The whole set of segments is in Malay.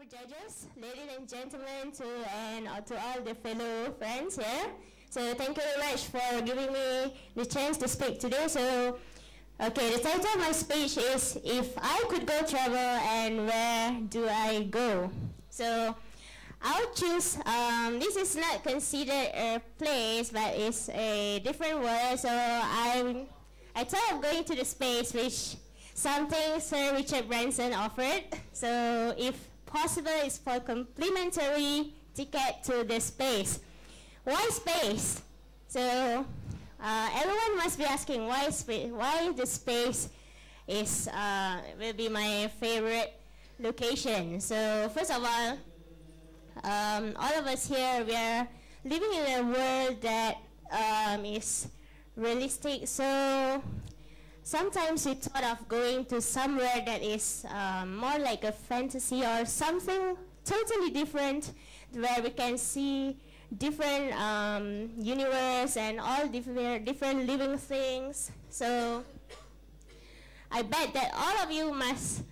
judges, ladies and gentlemen, and to all the fellow friends here. So thank you very much for giving me the chance to speak today. So, okay, the title of my speech is "If I Could Go Travel and Where Do I Go?" So, I'll choose. This is not considered a place, but it's a different word. So I thought of going to the space, which something Sir Richard Branson offered. So if possible, it's for complimentary ticket to the space. Why space? So everyone must be asking why space? Why the space is will be my favorite location. So first of all of us here, we are living in a world that is realistic. So sometimes we thought of going to somewhere that is more like a fantasy or something totally different, where we can see different universe and all different living things. So I bet that all of you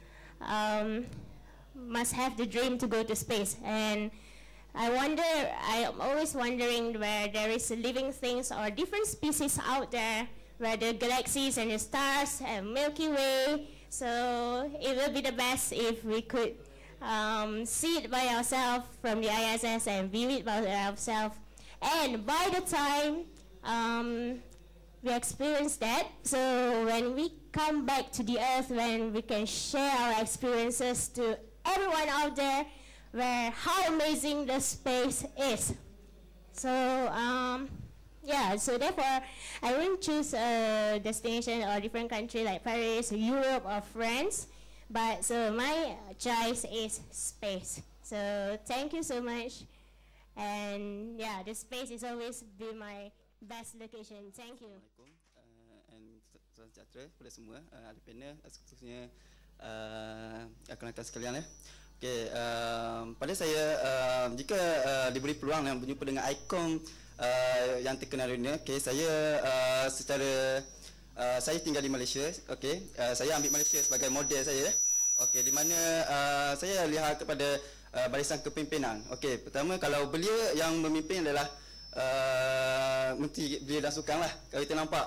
must have the dream to go to space. And I am always wondering where there is living things or different species out there, where the galaxies and the stars and Milky Way. So it will be the best if we could see it by ourselves from the ISS and view it by ourselves. And by the time we experience that, so when we come back to the Earth, when we can share our experiences to everyone out there, where how amazing the space is. So yeah, so therefore I won't choose a destination or different country like Paris, Europe, or France, but so my choice is space. So thank you so much, and yeah, the space is always be my best location. Thank you. And salam sejahtera kepada semua ahli panel, khususnya rakan-rakan sekalian. Okay, pada saya jika diberi peluang yang berjumpa dengan ikon yang terkenal dunia, okay, saya secara saya tinggal di Malaysia, okay, saya ambil Malaysia sebagai model saya, okay, di mana saya lihat kepada barisan kepimpinan. Okay, pertama kalau belia yang memimpin adalah Menteri Belia dan Sukan lah. Kalau kita nampak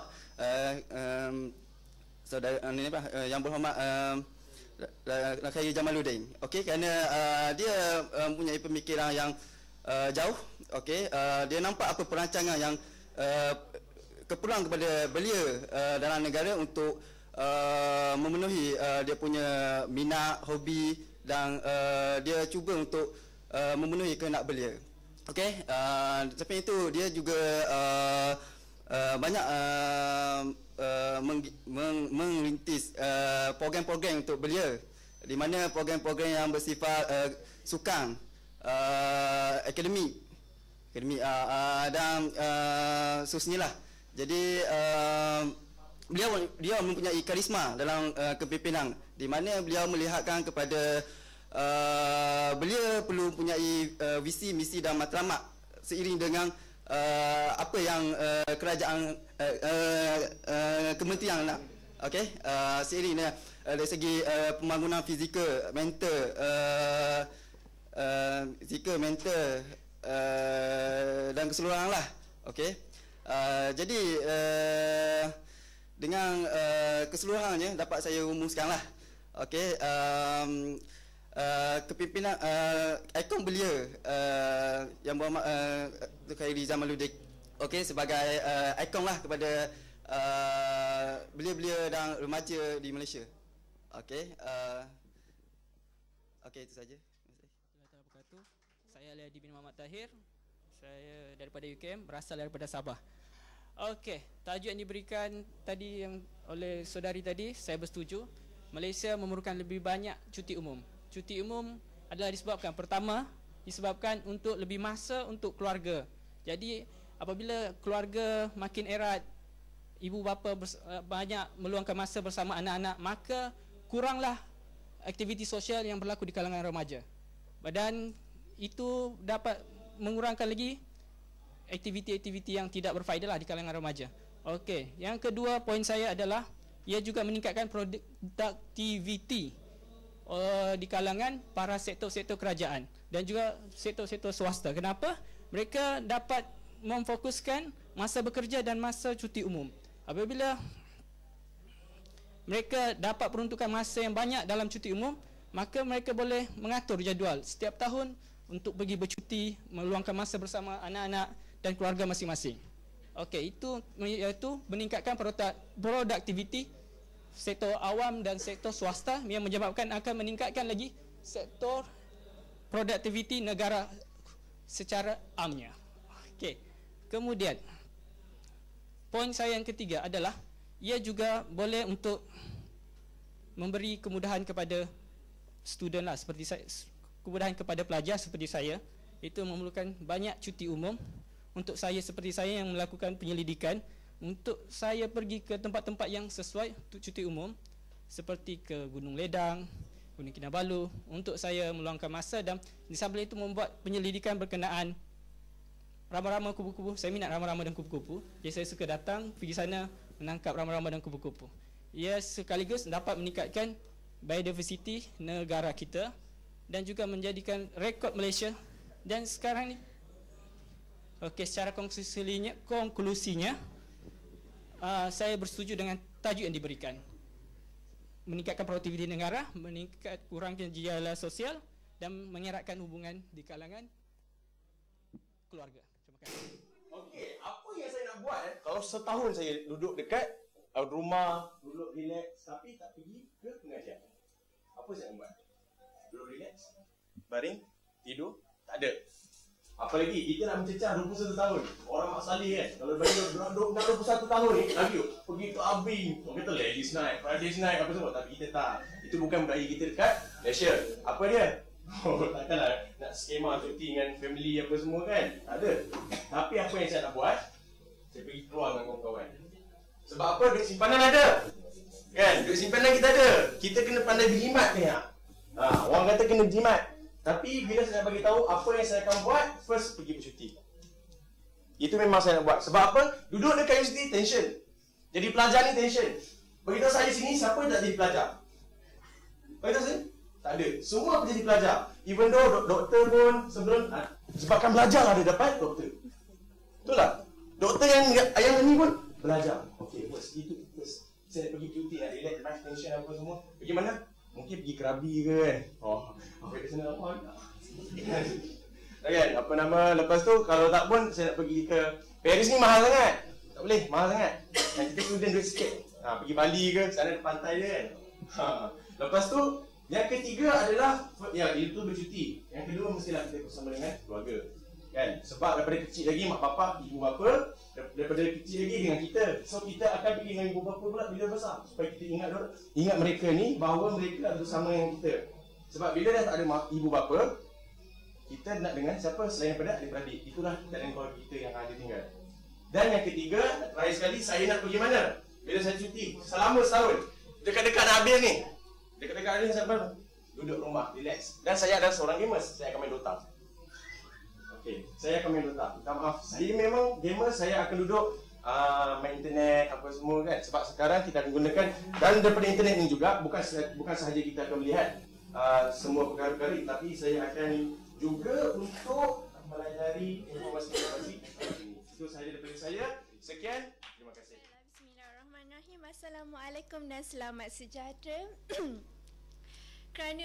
saudara yang berhormat Khairi Jamaluddin, okey, kerana dia mempunyai pemikiran yang jauh, okey, dia nampak apa perancangan yang keperluan kepada belia dalam negara untuk memenuhi dia punya minat, hobi, dan dia cuba untuk memenuhi kehendak belia. Okey, sampai itu dia juga banyak merintis program-program untuk belia, di mana program-program yang bersifat sukan, akademik dan seterusnya lah. Jadi beliau mempunyai karisma dalam kepimpinan, di mana beliau melihatkan kepada belia perlu mempunyai visi, misi dan matlamat seiring dengan apa yang kerajaan kementerian nak, okey, seiring dengan dari segi pembangunan fizikal, mental, dan keseluruhan lah, okey. Jadi dengan keseluruhannya dapat saya rumuskan lah, okey, kepimpinan ikon belia yang berhormat Khairi Jamaluddin, okey, sebagai ikon lah kepada belia-belia dan remaja di Malaysia. Okey, okey, itu saja. Saya Aliadi bin Muhammad Tahir. Saya daripada UKM, berasal daripada Sabah. Okey, tajuk yang diberikan tadi yang oleh saudari tadi, saya bersetuju. Malaysia memerlukan lebih banyak cuti umum. Cuti umum adalah disebabkan, pertama, disebabkan untuk lebih masa untuk keluarga. Jadi apabila keluarga makin erat, ibu bapa banyak meluangkan masa bersama anak-anak, maka kuranglah aktiviti sosial yang berlaku di kalangan remaja. Dan itu dapat mengurangkan lagi aktiviti-aktiviti yang tidak berfaedah di kalangan remaja. Okey, yang kedua poin saya adalah ia juga meningkatkan productivity. di kalangan para sektor-sektor kerajaan dan juga sektor-sektor swasta. Kenapa? Mereka dapat memfokuskan masa bekerja dan masa cuti umum. Apabila mereka dapat peruntukan masa yang banyak dalam cuti umum, maka mereka boleh mengatur jadual setiap tahun untuk pergi bercuti, meluangkan masa bersama anak-anak dan keluarga masing-masing. Okey, itu iaitu meningkatkan produktiviti sektor awam dan sektor swasta yang menyebabkan akan meningkatkan lagi sektor produktiviti negara secara amnya. Okey. Kemudian poin saya yang ketiga adalah ia juga boleh untuk memberi kemudahan kepada student lah, seperti saya, kemudahan kepada pelajar seperti saya. Itu memerlukan banyak cuti umum. Untuk saya seperti saya yang melakukan penyelidikan, untuk saya pergi ke tempat-tempat yang sesuai untuk cuti umum seperti ke Gunung Ledang, Gunung Kinabalu, untuk saya meluangkan masa dan di samping itu membuat penyelidikan berkenaan rama-rama kupu-kupu. Saya minat rama-rama dan kupu-kupu, jadi saya suka datang pergi sana menangkap rama-rama dan kupu-kupu. Ia sekaligus dapat meningkatkan biodiversiti negara kita dan juga menjadikan rekod Malaysia. Dan sekarang ni, okey, secara konklusinya, saya bersetuju dengan tajuk yang diberikan. Meningkatkan produktiviti negara, meningkat kurangkan jejak sosial dan mengeratkan hubungan di kalangan keluarga. Terima kasih. Okey, apa yang saya nak buat kalau setahun saya duduk dekat rumah, duduk relax tapi tak pergi ke pengajian? Apa saya nak buat? Duduk relax, baring, tidur, tak ada. Apalagi kita nak mencecah 21 tahun. Orang Mak Saleh kan, kalau bagi nak 21 tahun ni lagi pergi ke Abing. Orang kata ladies night, Fridays night apa semua, tapi kita tak. Itu bukan budaya kita dekat Malaysia. Apa dia? Takkanlah nak skema cuti dengan family apa semua kan? Tak ada. Tapi apa yang saya nak buat? Saya pergi keluar dengan kawan-kawan. Sebab apa? Duit simpanan ada. Kan? Duit simpanan kita ada. Kita kena pandai berjimat ni. Orang kata kena berjimat. Tapi bila saya nak bagi tahu apa yang saya akan buat, first pergi bercuti. Itu memang saya nak buat. Sebab apa? Duduk dekat universiti tension. Jadi pelajar ni tension. Beritahu saya sini siapa yang tak jadi pelajar? Beritahu saya? Tak ada. Semua jadi pelajar. Even though doktor pun sebelum sebabkan belajar lah dia dapat doktor. Betul tak? Doktor yang ni pun belajar. Okey, first itu first. Saya pergi cuti nak relax, life tension apa semua. Pergi mana? Mungkin pergi Krabi ke kan? Pergi ke sana apa? Okay, apa nama, lepas tu kalau tak pun saya nak pergi ke Paris ni mahal sangat. Tak boleh, mahal sangat. Kita student duit sikit. Pergi Bali ke, sana ada pantai dia kan. Lepas tu, yang ketiga adalah itu bercuti. Yang kedua mestilah kita bersama dengan keluarga. Kan? Sebab daripada kecil lagi mak bapak, ibu bapa, daripada kecil lagi dengan kita. So kita akan pergi dengan ibu bapa pula bila besar. Supaya kita ingat mereka ni bahawa mereka bersama dengan kita. Sebab bila dah tak ada ibu bapa, kita nak dengan siapa selain daripada adik-beradik. Itulah dalam keluarga kita yang ada tinggal. Dan yang ketiga, terakhir sekali saya nak pergi mana? Bila saya cuti, selama setahun. Dekat-dekat nak habis ni. Dekat-dekat habis saya duduk rumah, relax. Dan saya adalah seorang gamers, saya akan main Dota. Okey, saya akan main Dota. Minta maaf, saya memang gamer, saya akan duduk main internet apa semua kan. Sebab sekarang kita akan gunakan dan daripada internet ni juga bukan sahaja kita akan melihat semua perkara-perkara, tapi saya akan juga untuk mempelajari informasi-informasi. Itu sahaja daripada saya. Sekian, terima kasih. Bismillahirrahmanirrahim. Assalamualaikum dan selamat sejahtera. Kerana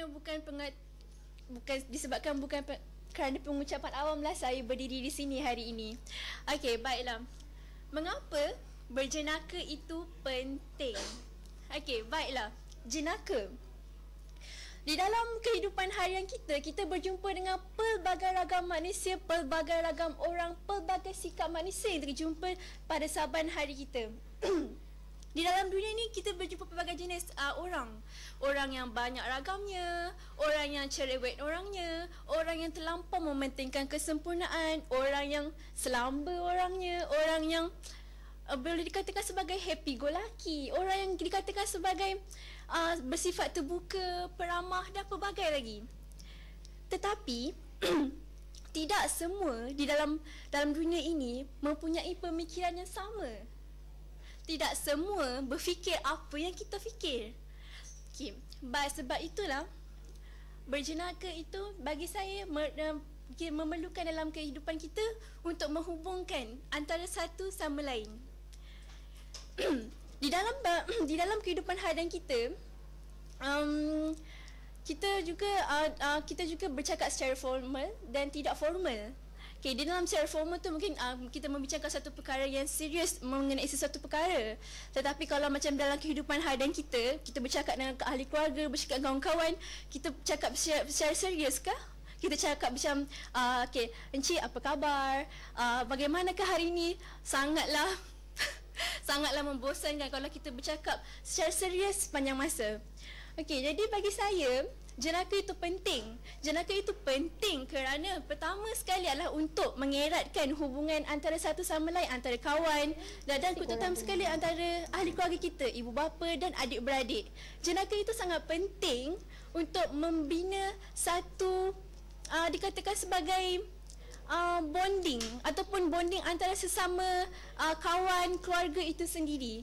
kerana pengucapan awamlah saya berdiri di sini hari ini. Okey, baiklah. Mengapa berjenaka itu penting? Okey, baiklah. Jenaka. Di dalam kehidupan harian kita berjumpa dengan pelbagai ragam manusia, pelbagai ragam orang, pelbagai sikap manusia yang terjumpa pada saban hari kita. Di dalam dunia ni kita berjumpa pelbagai jenis orang. Orang yang banyak ragamnya, orang yang cerewet orangnya, orang yang terlampau mementingkan kesempurnaan, orang yang selamba orangnya, orang yang boleh dikatakan sebagai happy go lucky, orang yang dikatakan sebagai bersifat terbuka, peramah dan pelbagai lagi. Tetapi tidak semua di dalam dunia ini mempunyai pemikiran yang sama. Tidak semua berfikir apa yang kita fikir. Okay. Sebab itulah berjenaka itu bagi saya memerlukan dalam kehidupan kita untuk menghubungkan antara satu sama lain. Di dalam kehidupan harian kita, kita juga bercakap secara formal dan tidak formal. Okay, di dalam secara formal tu mungkin kita membicarakan satu perkara yang serius mengenai sesuatu perkara. Tetapi kalau macam dalam kehidupan harian kita bercakap dengan ahli keluarga, bercakap dengan kawan-kawan, kita bercakap secara serius kah? Kita cakap macam, okay, Encik apa khabar? Bagaimanakah hari ini? Sangatlah membosankan kalau kita bercakap secara serius sepanjang masa. Okey, jadi bagi saya, jenaka itu penting. Jenaka itu penting kerana pertama sekali adalah untuk mengeratkan hubungan antara satu sama lain, antara kawan dan terutama sekali antara ahli keluarga kita, ibu bapa dan adik-beradik. Jenaka itu sangat penting untuk membina satu dikatakan sebagai bonding ataupun bonding antara sesama kawan keluarga itu sendiri.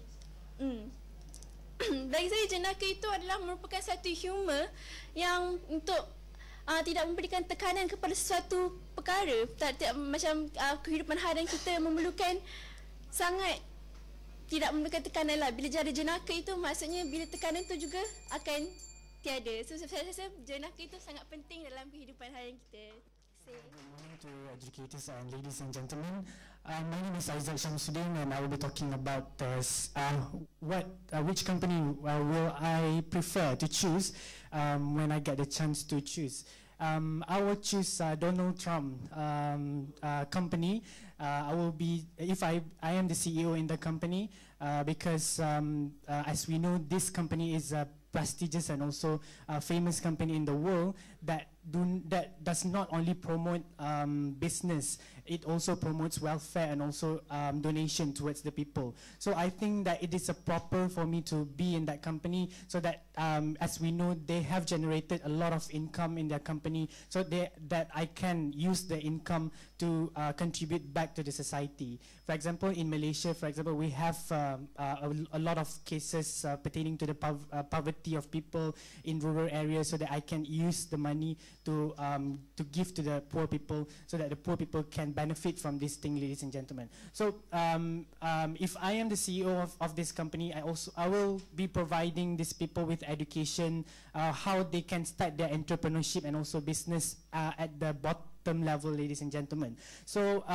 Bagi saya jenaka itu adalah merupakan satu humor yang untuk tidak memberikan tekanan kepada sesuatu perkara. Macam kehidupan harian kita memerlukan sangat tidak memberikan tekanan lah. Bila ada jenaka itu maksudnya bila tekanan itu juga akan tiada. So saya rasa jenaka itu sangat penting dalam kehidupan harian kita. Good morning to educators and ladies and gentlemen. My name is Isaac Shamsuddin and I will be talking about which company will I prefer to choose when I get the chance to choose. I will choose Donald Trump company. I will be, if I am the CEO in the company, because as we know, this company is a prestigious and also a famous company in the world that does not only promote business, it also promotes welfare and also donation towards the people. So I think that it is proper for me to be in that company, so that as we know, they have generated a lot of income in their company, so that I can use the income to contribute back to the society. For example, in Malaysia, for example, we have a lot of cases pertaining to the poverty of people in rural areas, so that I can use the money to give to the poor people, so that the poor people can benefit from this thing, ladies and gentlemen. So if I am the CEO of this company, I will be providing these people with education, how they can start their entrepreneurship and also business at the bottom level, ladies and gentlemen. So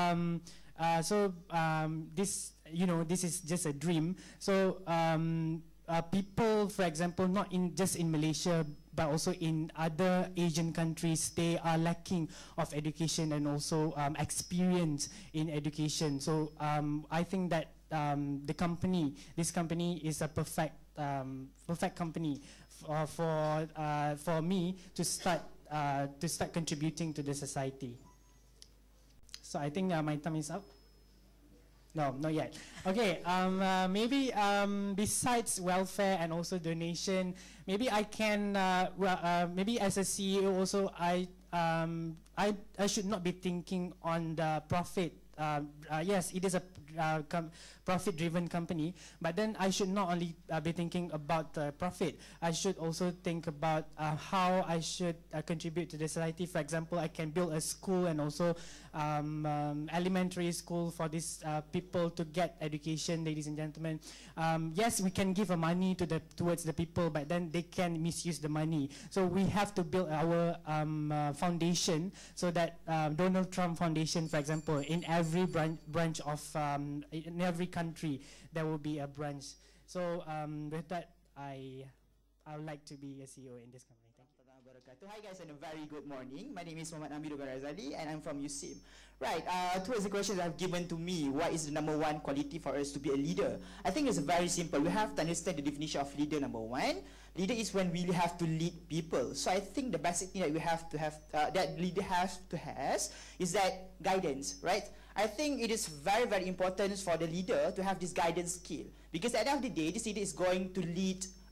this, this is just a dream. So people, for example, not just in Malaysia, but also in other Asian countries, they are lacking of education and also experience in education. So I think that this company is a perfect company for me to start contributing to the society. So I think my time is up. No, not yet. Okay, maybe besides welfare and also donation, maybe I can, maybe as a CEO also, I should not be thinking on the profit. Yes, it is a profit-driven company, but then I should not only be thinking about the profit. I should also think about how I should contribute to the society. For example, I can build a school and also elementary school for these people to get education, ladies and gentlemen. Yes, we can give money towards the people, but then they can misuse the money. So we have to build our foundation, so that Donald Trump Foundation, for example, in every branch of in every country there will be a branch. So with that, I would like to be a CEO in this company. Thank you. Hi guys, and a very good morning. My name is Muhammad Amiru Garazali and I'm from USIM. Right, towards the questions I've given to me, what is the number one quality for us to be a leader? I think it's very simple. We have to understand the definition of leader. Number one, leader is when we have to lead people. So I think the basic thing that we have to have, that leader has to has, is that guidance, right? I think it is very, very important for the leader to have this guidance skill, because at the end of the day, this leader is going to lead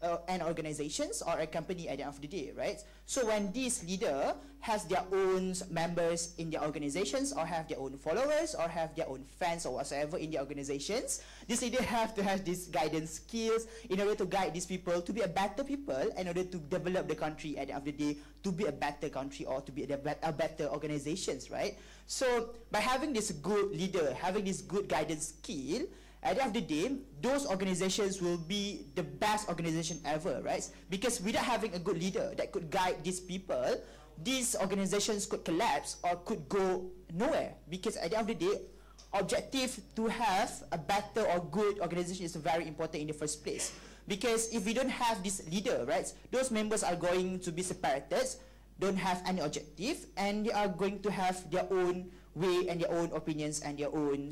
an organizations or a company at the end of the day, right? So when this leader has their own members in their organizations, or have their own followers, or have their own fans or whatsoever in their organizations, this leader have to have these guidance skills in order to guide these people to be a better people, in order to develop the country at the end of the day to be a better country, or to be a better organizations, right? So by having this good leader, having this good guidance skill, at the end of the day, those organizations will be the best organization ever, right? Because without having a good leader that could guide these people, these organizations could collapse or could go nowhere. Because at the end of the day, objective to have a better or good organization is very important in the first place. Because if we don't have this leader, right, those members are going to be separated, don't have any objective, and they are going to have their own way and their own opinions and their own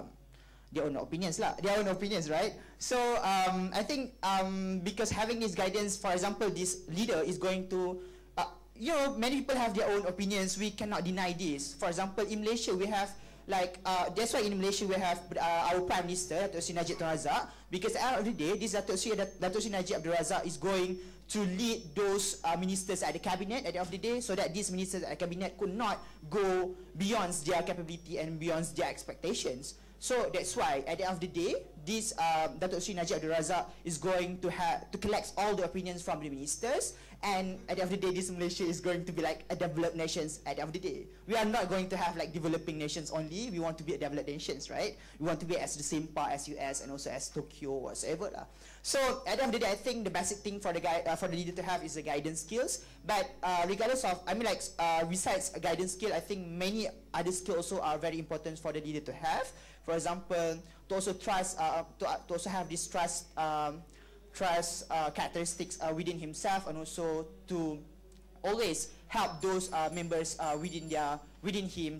opinions, right? So I think because having this guidance, for example, this leader is going to, many people have their own opinions. We cannot deny this. For example, in Malaysia, we have that's why in Malaysia we have our Prime Minister, Datuk Seri Najib Tun Razak, because at the end of the day, this Datuk Seri Najib Abdul Razak is going to lead those ministers at the cabinet at the end of the day, so that these ministers at the cabinet could not go beyond their capability and beyond their expectations. So that's why at the end of the day, this Datuk Seri Najib Abdul Razak is going to have to collect all the opinions from the ministers, and at the end of the day, this Malaysia is going to be like a developed nations at the end of the day. We are not going to have like developing nations only. We want to be a developed nations, right? We want to be as the same part as US and also as Tokyo, whatsoever lah. So at the end of the day, I think the basic thing for the leader to have is the guidance skills. But regardless of, besides a guidance skill, I think many other skills also are very important for the leader to have. For example, to also trust, to also have this trust characteristics within himself, and also to always help those members within him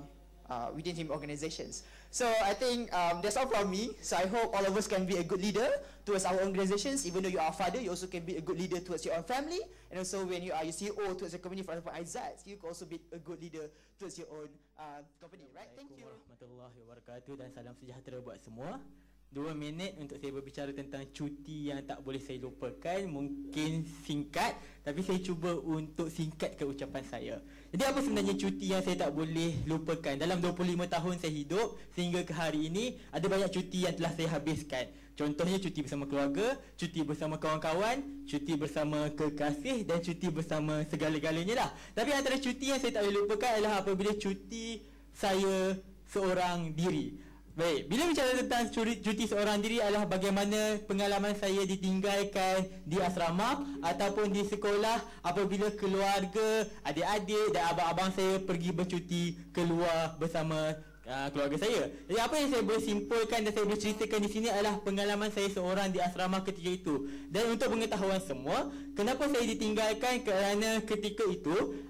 organizations. So I think that's all from me. So I hope all of us can be a good leader towards our organizations. Even though you are a father, you also can be a good leader towards your own family. And also when you are your CEO towards your company, for example, Aizat, you can also be a good leader towards your own company. Right? Thank you. Warahmatullahi wabarakatuh, dan salam sejahtera buat semua. 2 minit untuk saya berbicara tentang cuti yang tak boleh saya lupakan. Mungkin singkat, tapi saya cuba untuk singkatkan ucapan saya. Jadi apa sebenarnya cuti yang saya tak boleh lupakan? Dalam 25 tahun saya hidup sehingga ke hari ini, ada banyak cuti yang telah saya habiskan. Contohnya cuti bersama keluarga, cuti bersama kawan-kawan, cuti bersama kekasih, dan cuti bersama segala-galanya lah. Tapi antara cuti yang saya tak boleh lupakan adalah apabila cuti saya seorang diri. Baik, bila bicara tentang cuti seorang diri adalah bagaimana pengalaman saya ditinggalkan di asrama ataupun di sekolah apabila keluarga, adik-adik dan abang-abang saya pergi bercuti keluar bersama keluarga saya. Jadi apa yang saya boleh simpulkan dan saya boleh ceritakan di sini adalah pengalaman saya seorang di asrama ketika itu. Dan untuk pengetahuan semua, kenapa saya ditinggalkan? Kerana ketika itu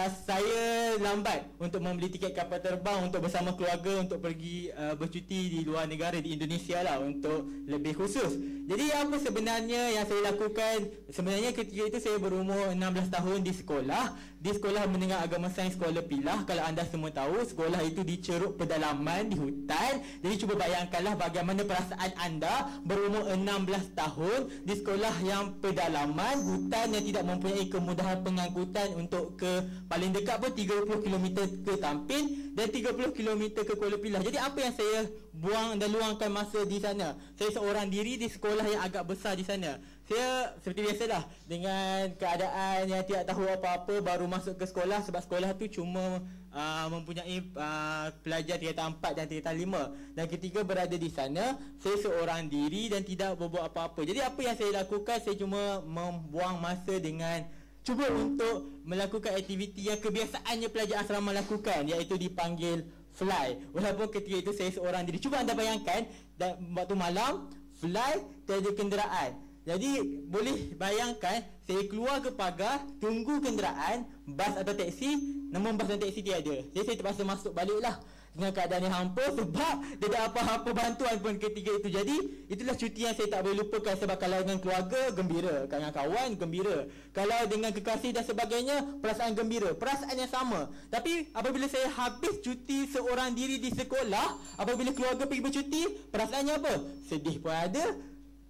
saya lambat untuk membeli tiket kapal terbang untuk bersama keluarga untuk pergi bercuti di luar negara, di Indonesia lah untuk lebih khusus. Jadi apa sebenarnya yang saya lakukan? Sebenarnya ketika itu saya berumur 16 tahun di sekolah menengah agama sains Kuala Pilah. Kalau anda semua tahu, sekolah itu di ceruk pedalaman di hutan. Jadi cuba bayangkanlah bagaimana perasaan anda berumur 16 tahun di sekolah yang pedalaman, hutan yang tidak mempunyai kemudahan pengangkutan untuk ke paling dekat pun 30 km ke Tampin dan 30 km ke Kuala Pilah. Jadi apa yang saya buang dan luangkan masa di sana? Saya seorang diri di sekolah yang agak besar di sana. Saya seperti biasalah dengan keadaan yang tidak tahu apa-apa, baru masuk ke sekolah sebab sekolah tu cuma mempunyai pelajar tingkatan 4 dan tingkatan 5. Dan ketika berada di sana, saya seorang diri dan tidak berbuat apa-apa. Jadi apa yang saya lakukan, saya cuma membuang masa dengan cuba untuk melakukan aktiviti yang kebiasaannya pelajar asrama lakukan, iaitu dipanggil fly. Walaupun ketika itu saya seorang diri. Cuba anda bayangkan, dan waktu malam, fly, tiada kenderaan. Jadi boleh bayangkan, saya keluar ke pagar, tunggu kenderaan, bas atau teksi, namun bas dan teksi tiada. Jadi saya terpaksa masuk baliklah dengan keadaan yang hampa sebab tidak apa-apa bantuan pun ketika itu. Jadi itulah cuti yang saya tak boleh lupakan. Sebab kalau dengan keluarga, gembira. Dengan kawan, gembira. Kalau dengan kekasih dan sebagainya, perasaan gembira, perasaan yang sama. Tapi apabila saya habis cuti seorang diri di sekolah, apabila keluarga pergi bercuti, perasaannya apa? Sedih pun ada,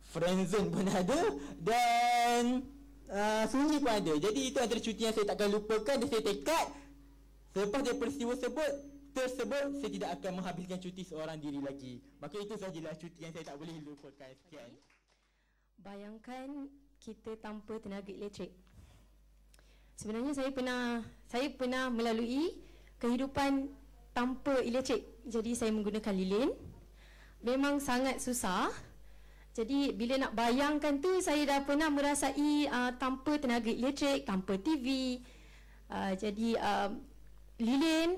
friendzone pun ada, dan sunyi pun ada. Jadi itu antara cuti yang saya takkan lupakan, dan saya tekad selepas dari peristiwa tersebut saya tidak akan menghabiskan cuti seorang diri lagi. Maka itu sahajalah cuti yang saya tak boleh lupakan. Sekian. Bayangkan kita tanpa tenaga elektrik. Sebenarnya saya pernah melalui kehidupan tanpa elektrik. Jadi saya menggunakan lilin. Memang sangat susah. Jadi bila nak bayangkan tu, saya dah pernah merasai tanpa tenaga elektrik, tanpa TV. Jadi lilin,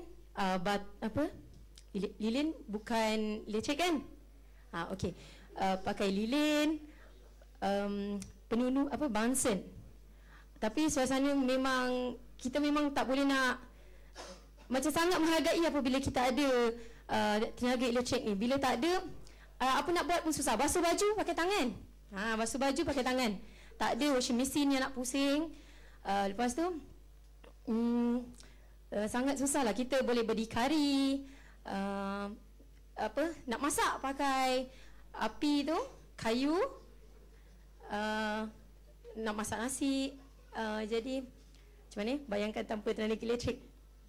lilin bukan elektrik kan? Okey. Pakai lilin, penunu Bunsen. Tapi suasana memang kita memang tak boleh nak, macam sangat menghargai apabila kita ada tenaga elektrik ni. Bila tak ada, apa nak buat pun susah. Basuh baju pakai tangan. Basuh baju pakai tangan. Tak ada washing machine yang nak pusing. Lepas tu sangat susah lah. Kita boleh berdikari, nak masak pakai api tu, kayu, nak masak nasi. Jadi macam mana? Bayangkan tanpa tenaga elektrik.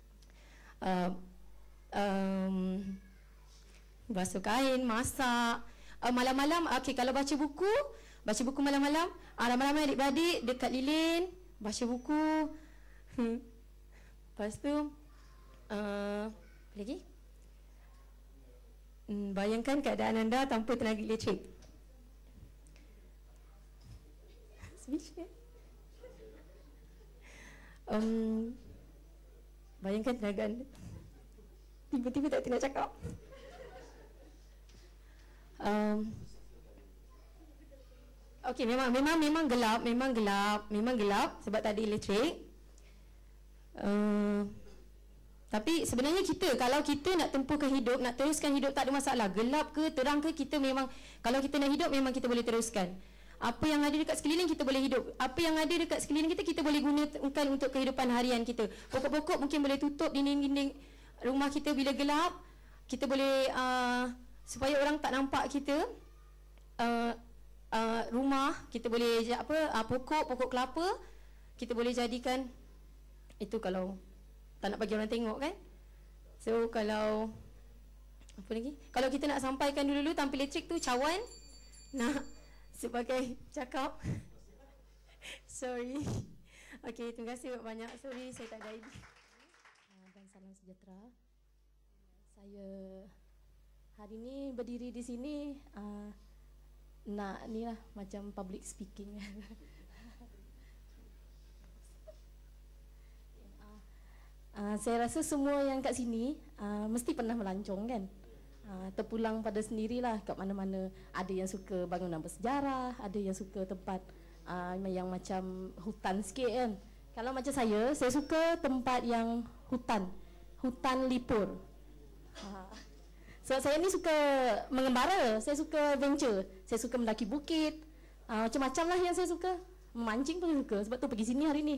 Basuh kain, masak, malam-malam, kalau baca buku malam-malam, malam-malam adik-beradik dekat lilin, baca buku. Lepas tu lagi, bayangkan keadaan anda tanpa tenaga elektrik. Bayangkan tenaga anda, tiba-tiba tak nak cakap. Okey, memang gelap sebab tak ada elektrik. Tapi sebenarnya kalau kita nak tempuhkan hidup, nak teruskan hidup, tak ada masalah. Gelap ke, terang ke, kita memang, kalau kita nak hidup, memang kita boleh teruskan. Apa yang ada dekat sekeliling kita boleh hidup. Apa yang ada dekat sekeliling kita boleh gunakan untuk kehidupan harian kita. Pokok-pokok mungkin boleh tutup dinding-dinding rumah kita bila gelap. Kita boleh supaya orang tak nampak kita, rumah kita boleh pokok kelapa kita boleh jadikan itu, kalau tak nak bagi orang tengok kan. So kalau apa lagi, kalau kita nak sampaikan dulu tanpa elektrik tu, cawan nak sebagai cakap. Sorry. Okey, terima kasih banyak. Sorry saya tak ada idea. Dan salam sejahtera. Saya hari ni berdiri di sini nak ni lah, macam public speaking. Saya rasa semua yang kat sini mesti pernah melancong kan. Terpulang pada sendirilah kat mana-mana. Ada yang suka bangunan bersejarah, ada yang suka tempat yang macam hutan sikit kan. Kalau macam saya suka tempat yang hutan lipur. So saya ni suka mengembara, saya suka adventure, saya suka mendaki bukit, macam-macam lah yang saya suka. Memancing pun saya suka, sebab tu pergi sini hari ni.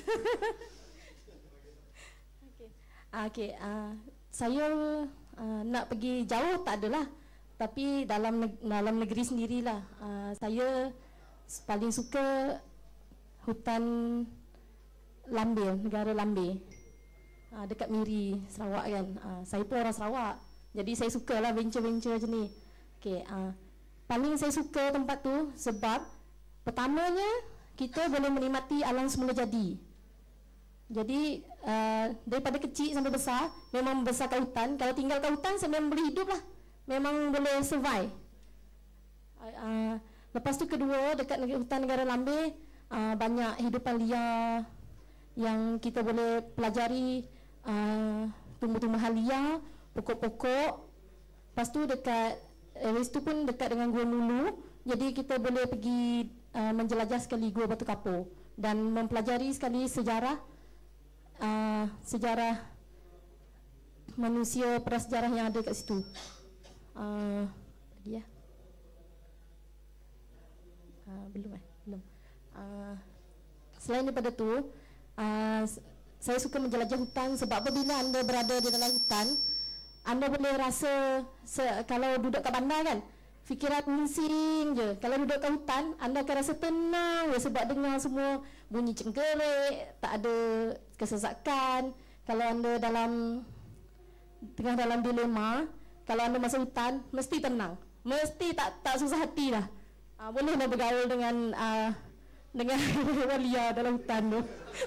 Saya nak pergi jauh tak adalah, tapi dalam negeri sendirilah. Saya paling suka hutan Lambir, negara Lambir, dekat Miri, Sarawak kan. Saya pun orang Sarawak, jadi saya sukalah venture-venture macam ni. Paling saya suka tempat tu sebab pertamanya kita boleh menikmati alam semula jadi. Jadi daripada kecil sampai besar memang besar kat hutan. Kalau tinggal kat hutan saya memang boleh hidup lah, memang boleh survive. Lepas tu kedua, dekat hutan negara Lambir banyak hidupan liar yang kita boleh pelajari, tumbuh-tumbuhan liar, pokok-pokok. Lepas tu dekat itu pun dekat dengan Gua Mulu, jadi kita boleh pergi menjelajah sekali Gua Batu Kapur dan mempelajari sekali sejarah manusia, prasejarah yang ada kat situ. Tadi ya. Belum. Selain daripada tu, saya suka menjelajah hutan sebab apabila anda berada di dalam hutan, anda boleh rasa kalau duduk kat bandar kan, fikiran bising je. Kalau duduk kat hutan, anda akan rasa tenang je sebab dengar semua bunyi cengkerik, tak ada kesesakan. Kalau anda tengah dalam dilema, kalau anda masuk hutan, mesti tenang. Mesti tak susah hati lah. Boleh dah bergaul dengan hewan liar dalam hutan tu.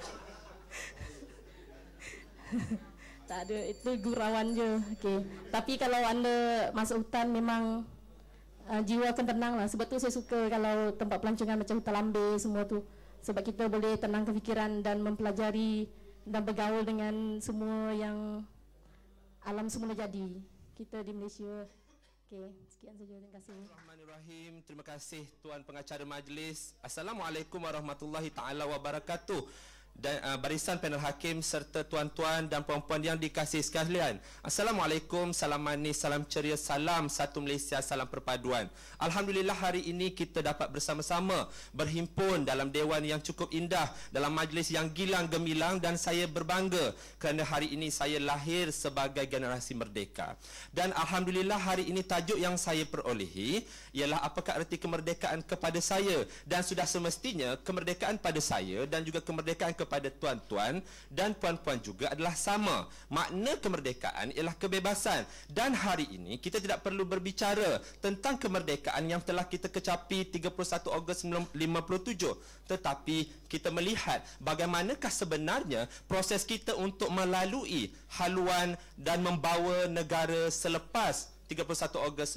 Tak ada, itu gurauan je. Okay. Tapi kalau anda masuk hutan memang jiwa akan tenang lah. Sebab tu saya suka kalau tempat pelancongan macam Hutan Lambe semua tu. Sebab kita boleh tenangkan fikiran dan mempelajari dan bergaul dengan semua yang alam semula jadi. Kita di Malaysia. Okey, sekian saja. Terima kasih. Bismillahirrahmanirrahim. Terima kasih Tuan Pengacara Majlis. Assalamualaikum warahmatullahi taala wabarakatuh. Dan barisan panel hakim serta tuan-tuan dan puan-puan yang dikasihi sekalian. Assalamualaikum, salam manis, salam ceria, salam satu Malaysia, salam perpaduan. Alhamdulillah hari ini kita dapat bersama-sama berhimpun dalam dewan yang cukup indah, dalam majlis yang gilang gemilang, dan saya berbangga kerana hari ini saya lahir sebagai generasi merdeka. Dan alhamdulillah hari ini tajuk yang saya perolehi ialah apakah erti kemerdekaan kepada saya, dan sudah semestinya kemerdekaan pada saya dan juga kemerdekaan kepada tuan-tuan dan puan-puan juga adalah sama. Makna kemerdekaan ialah kebebasan, dan hari ini kita tidak perlu berbicara tentang kemerdekaan yang telah kita kecapi 31 Ogos 1957, tetapi kita melihat bagaimanakah sebenarnya proses kita untuk melalui haluan dan membawa negara selepas 31 Ogos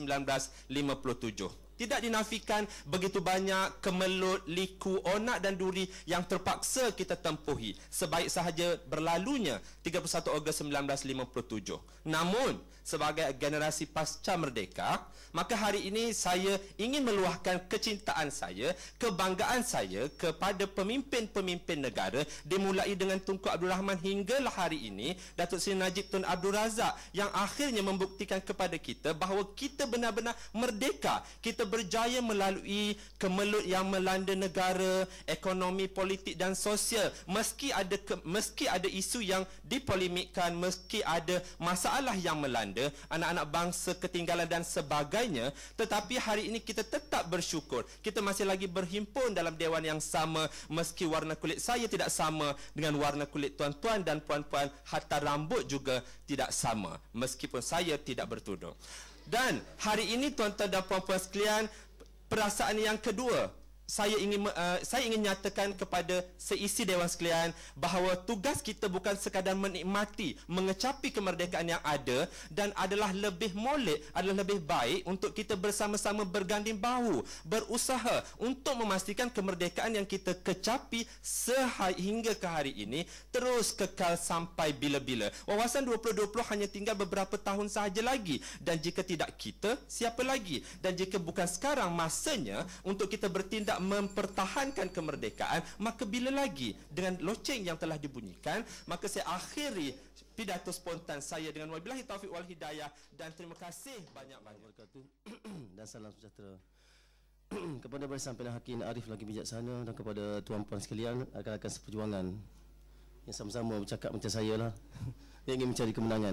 1957. Tidak dinafikan begitu banyak kemelut, liku, onak dan duri yang terpaksa kita tempuhi sebaik sahaja berlalunya 31 Ogos 1957. Namun, sebagai generasi pasca merdeka, maka hari ini saya ingin meluahkan kecintaan saya, kebanggaan saya kepada pemimpin-pemimpin negara, dimulai dengan Tunku Abdul Rahman hinggalah hari ini Datuk Seri Najib Tun Abdul Razak, yang akhirnya membuktikan kepada kita bahawa kita benar-benar merdeka. Kita berjaya melalui kemelut yang melanda negara, ekonomi, politik dan sosial. Meski ada isu yang dipolemikkan, meski ada masalah yang melanda anak-anak bangsa, ketinggalan dan sebagainya, tetapi hari ini kita tetap bersyukur. Kita masih lagi berhimpun dalam dewan yang sama, meski warna kulit saya tidak sama dengan warna kulit tuan-tuan dan puan-puan, hatta rambut juga tidak sama, meskipun saya tidak bertudung. Dan hari ini tuan-tuan dan puan-puan sekalian, perasaan yang kedua, saya ingin nyatakan kepada seisi dewan sekalian bahawa tugas kita bukan sekadar menikmati, mengecapi kemerdekaan yang ada, dan adalah lebih molek, adalah lebih baik untuk kita bersama-sama berganding bahu, berusaha untuk memastikan kemerdekaan yang kita kecapi sehingga ke hari ini terus kekal sampai bila-bila. Wawasan 2020 hanya tinggal beberapa tahun sahaja lagi, dan jika tidak kita, siapa lagi? Dan jika bukan sekarang masanya untuk kita bertindak mempertahankan kemerdekaan, maka bila lagi? Dengan loceng yang telah dibunyikan, maka saya akhiri pidato spontan saya dengan wabillahi taufiq wal hidayah, dan terima kasih banyak-banyak. Dan salam sejahtera kepada barisan panel hakim arif lagi bijaksana, dan kepada tuan-puan sekalian, rakan-rakan seperjuangan yang sama-sama bercakap macam saya lah yang ingin mencari kemenangan.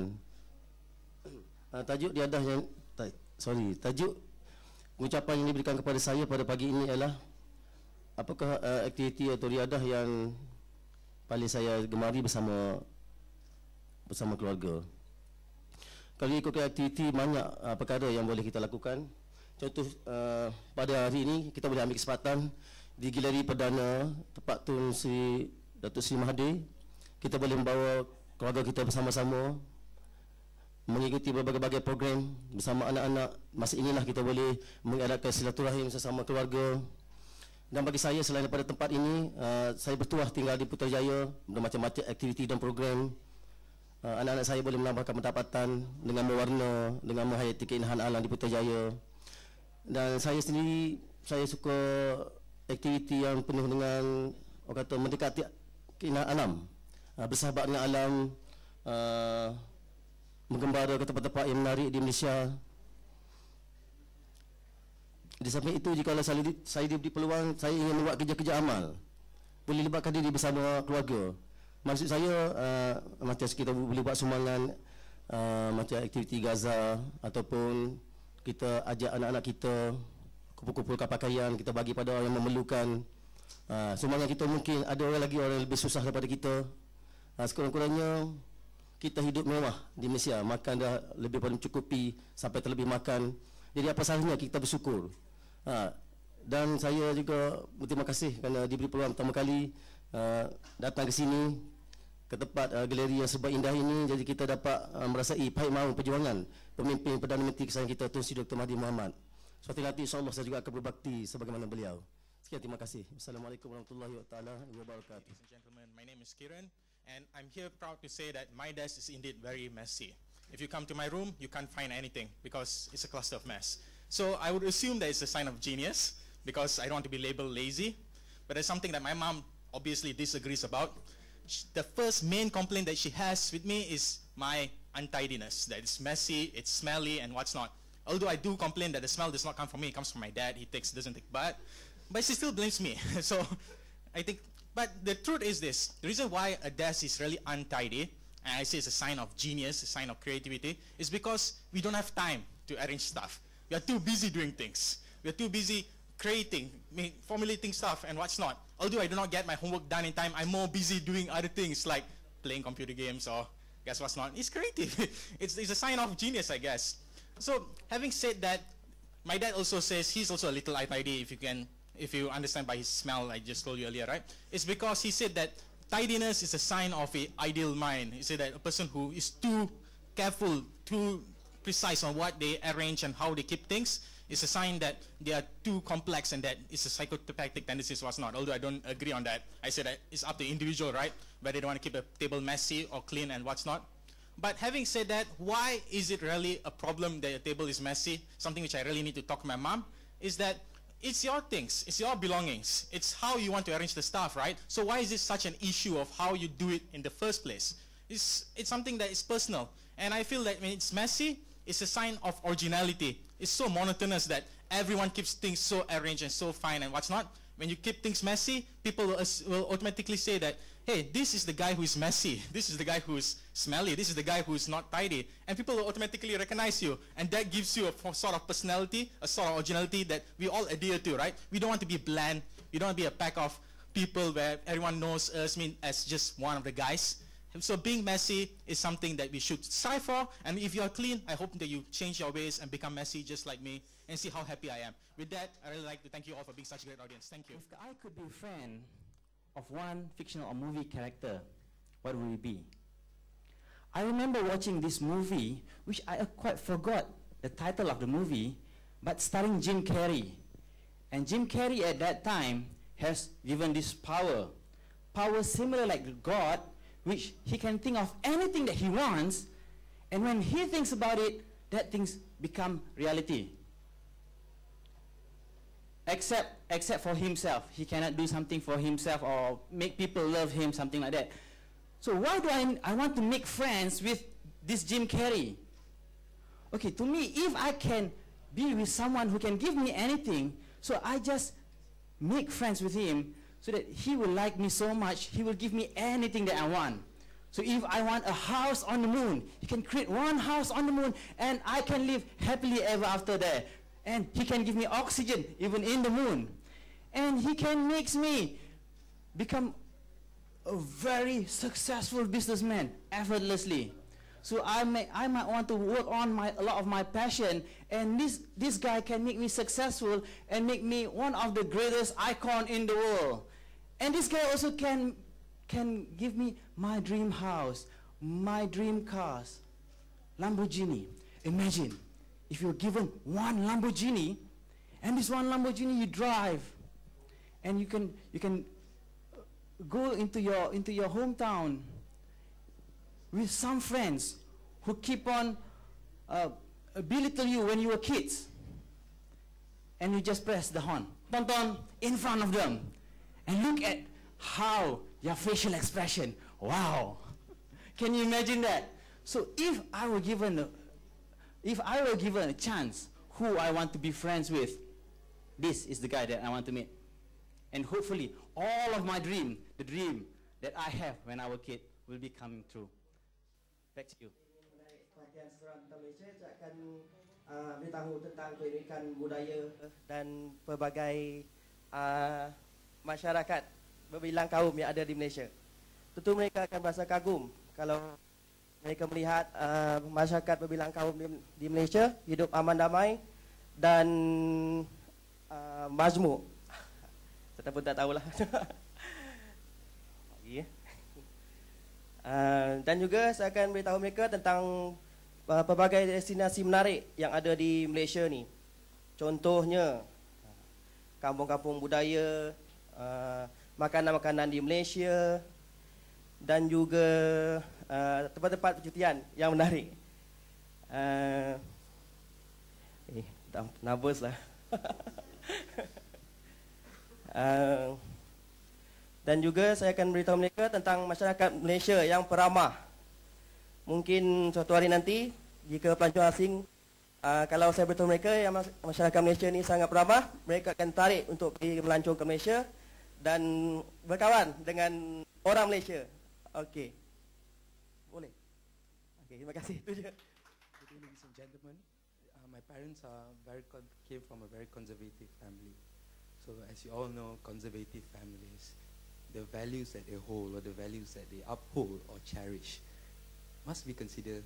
Tajuk diadah yang tajuk ucapan yang diberikan kepada saya pada pagi ini ialah apakah aktiviti atau riadah yang paling saya gemari bersama keluarga. Kalau ikutkan aktiviti, banyak perkara yang boleh kita lakukan. Contoh, pada hari ini kita boleh ambil kesempatan di Galeri Perdana tempat Tun Sri Datuk Seri Mahathir. Kita boleh membawa keluarga kita bersama-sama mengikuti berbagai-bagai program bersama anak-anak. Masa inilah kita boleh mengadakan silaturahim sesama keluarga. Dan bagi saya, selain daripada tempat ini, saya bertuah tinggal di Putrajaya, bermacam-macam aktiviti dan program. Anak-anak saya boleh menambahkan pendapatan dengan mewarna, dengan menghayati keindahan alam di Putrajaya. Dan saya sendiri, saya suka aktiviti yang penuh dengan, orang kata, mendekati keindahan alam, bersahabat dengan alam, menggembara ke tempat-tempat yang menarik di Malaysia. Di samping itu, jika saya diberi peluang, saya ingin membuat kerja-kerja amal, boleh libatkan diri bersama keluarga. Maksud saya, macam kita boleh buat sumbangan macam aktiviti Gaza, ataupun kita ajak anak-anak kita kumpul-kumpulkan pakaian, kita bagi pada orang yang memerlukan. Semuanya kita mungkin ada orang lagi orang yang lebih susah daripada kita. Sekurang-kurangnya kita hidup mewah di Malaysia, makan dah lebih pada mencukupi sampai terlebih makan. Jadi apa salahnya kita bersyukur. Dan saya juga berterima kasih kerana diberi peluang pertama kali datang ke sini, ke tempat galeri yang sebab indah ini. Jadi kita dapat merasai pahit mahu perjuangan pemimpin Perdana Menteri kesayangan kita Tun Sri Dr. Mahathir Mohamad. Suatu nanti insyaAllah saya juga akan berbakti sebagaimana beliau. Sekian, terima kasih. Wassalamualaikum warahmatullahi wabarakatuh. Ladies and gentlemen, my name is Kiran and I'm here proud to say that my desk is indeed very messy. If you come to my room, you can't find anything because it's a cluster of mess. So I would assume that it's a sign of genius because I don't want to be labeled lazy. But there's something that my mom obviously disagrees about. The first main complaint that she has with me is my untidiness, that it's messy, it's smelly, and what's not. Although I do complain that the smell does not come from me, it comes from my dad. He doesn't take bath, but she still blames me. So I think, but the truth is this: the reason why a desk is really untidy, and I say it's a sign of genius, a sign of creativity, is because we don't have time to arrange stuff. We are too busy doing things. We are too busy creating, formulating stuff, and what's not. Although I do not get my homework done in time, I'm more busy doing other things like playing computer games or guess what's not. It's creative. It's a sign of genius, I guess. So having said that, my dad also says he's also a little untidy, if you understand by his smell I just told you earlier, right? It's because he said that tidiness is a sign of an ideal mind. He said that a person who is too careful, too precise on what they arrange and how they keep things is a sign that they are too complex and that it's a psychopathic tendency or what's not. Although I don't agree on that. I said that it's up to the individual, right? Whether they want to keep a table messy or clean and what's not. But having said that, why is it really a problem that your table is messy? Something which I really need to talk to my mom is that it's your things, it's your belongings, it's how you want to arrange the stuff, right? So why is this such an issue of how you do it in the first place? It's something that is personal. And I feel that when it's messy, it's a sign of originality. It's so monotonous that everyone keeps things so arranged and so fine and what's not. When you keep things messy, people will automatically say that, hey, this is the guy who is messy, this is the guy who is smelly, this is the guy who is not tidy. And people will automatically recognize you. And that gives you a sort of personality, a sort of originality that we all adhere to, right? We don't want to be bland. We don't want to be a pack of people where everyone knows us as just one of the guys. So being messy is something that we should strive for. And if you are clean, I hope that you change your ways and become messy just like me and see how happy I am. With that, I really like to thank you all for being such a great audience. Thank you. If I could be a friend of one fictional or movie character, what would it be? I remember watching this movie, which I quite forgot the title of the movie, but starring Jim Carrey. And Jim Carrey at that time has given this power similar like God, which he can think of anything that he wants, and when he thinks about it, that things become reality. Except for himself. He cannot do something for himself or make people love him, something like that. So why do I want to make friends with this Jim Carrey? Okay, to me, if I can be with someone who can give me anything, so I just make friends with him, so that he will like me so much, he will give me anything that I want. So if I want a house on the moon, he can create one house on the moon, and I can live happily ever after there. And he can give me oxygen even in the moon. And he can make me become a very successful businessman effortlessly. So I might want to work on a lot of my passion, and this guy can make me successful and make me one of the greatest icon in the world. And this guy also can give me my dream house, my dream cars, Lamborghini. Imagine if you're given one Lamborghini, and this one Lamborghini you drive, and you can go into your hometown with some friends who keep on belittle you when you were kids, and you just press the horn, ton, in front of them, and look at how your facial expression, wow. Can you imagine that? So if I were given a chance who I want to be friends with, this is the guy that I want to meet. And hopefully all of my dream, the dream that I have when I was a kid, will be coming true. Back to you. Perhatian seorang tentang Malaysia, saya akan beritahu tentang keunikan budaya dan pelbagai masyarakat berbilang kaum yang ada di Malaysia. Tentu mereka akan merasa kagum kalau mereka melihat masyarakat berbilang kaum di Malaysia hidup aman damai dan majmuk. Saya pun tak tahulah. Dan juga saya akan beritahu mereka tentang pelbagai destinasi menarik yang ada di Malaysia ni. Contohnya kampung-kampung budaya, makanan-makanan di Malaysia dan juga tempat-tempat percutian yang menarik. Dah nervous lah. Dan juga saya akan beritahu mereka tentang masyarakat Malaysia yang peramah. Mungkin suatu hari nanti, jika pelancong asing, kalau saya beritahu mereka yang masyarakat Malaysia ni sangat peramah, mereka akan tarik untuk pergi melancong ke Malaysia dan berkawan dengan orang Malaysia. Okey. Boleh? Okey, terima kasih. Itu je. Good evening, ladies and gentlemen. My parents came from a very conservative family. So as you all know, conservative families, the values that they hold or the values that they uphold or cherish must be considered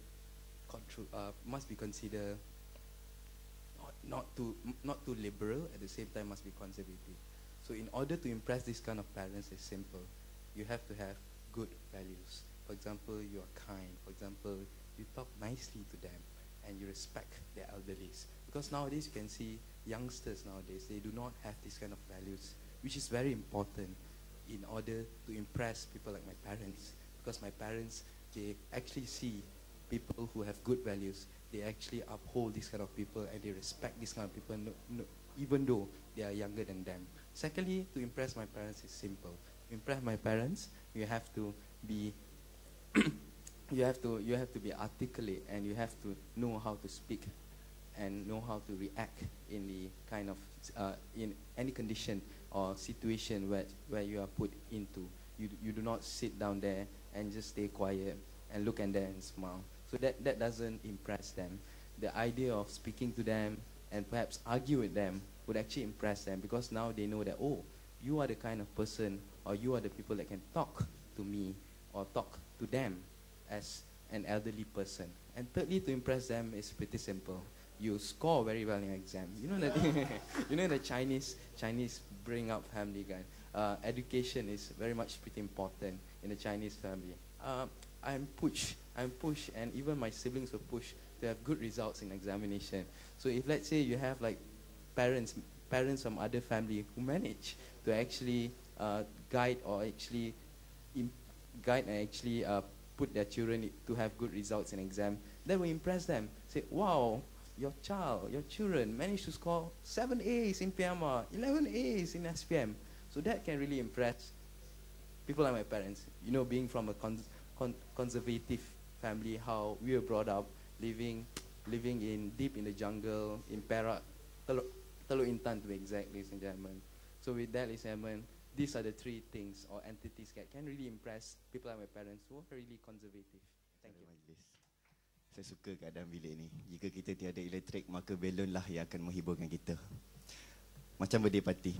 not too liberal, at the same time must be conservative. So in order to impress this kind of parents, it's simple. You have to have good values. For example, you are kind. For example, you talk nicely to them and you respect their elderlies. Because nowadays you can see youngsters nowadays, they do not have this kind of values, which is very important in order to impress people like my parents. Because my parents, they actually see people who have good values, they actually uphold this kind of people and they respect this kind of people even though they are younger than them. Secondly, to impress my parents is simple. To impress my parents, you have to be you have to be articulate and you have to know how to speak and know how to react in the kind of in any condition or situation where you are put into. You do not sit down there and just stay quiet and look at them and smile. So that doesn't impress them. The idea of speaking to them and perhaps argue with them would actually impress them, because now they know that, oh, you are the kind of person, or you are the people that can talk to me or talk to them as an elderly person. And thirdly, to impress them is pretty simple. You score very well in your exam. You know that you know the Chinese bring up family guide. Education is very much pretty important in the Chinese family. I'm pushed, and even my siblings were pushed to have good results in examination. So if let's say you have like parents from other family who manage to actually guide or actually put their children to have good results in exam, that will impress them. Say, wow, your children managed to score 7 A's in PMR, 11 A's in SPM. So that can really impress people like my parents. You know, being from a conservative family, how we were brought up, living in deep in the jungle, in Perak, Teluk Intan to be exact, ladies and gentlemen. So with that, ladies and gentlemen, these are the three things or entities that can really impress people like my parents who are really conservative. Thank you. Saya suka keadaan bilik ni. Jika kita tiada elektrik, maka belon lah yang akan menghiburkan kita. Macam birthday party.